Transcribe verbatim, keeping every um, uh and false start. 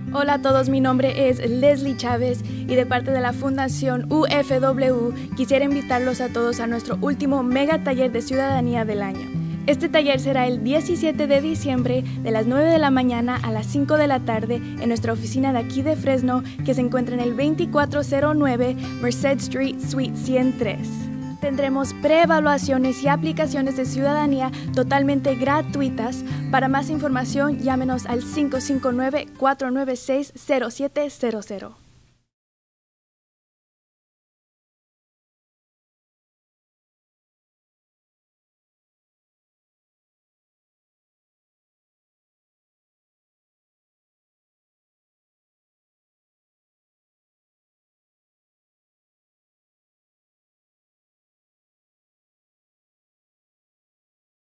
Hola a todos, mi nombre es Leslie Chávez y de parte de la Fundación U F W quisiera invitarlos a todos a nuestro último mega taller de ciudadanía del año. Este taller será el diecisiete de diciembre de las nueve de la mañana a las cinco de la tarde en nuestra oficina de aquí de Fresno, que se encuentra en el veinticuatro cero nueve Merced Street, Suite ciento tres. Tendremos preevaluaciones y aplicaciones de ciudadanía totalmente gratuitas. Para más información, llámenos al cinco cinco nueve, cuatro nueve seis, cero siete cero cero.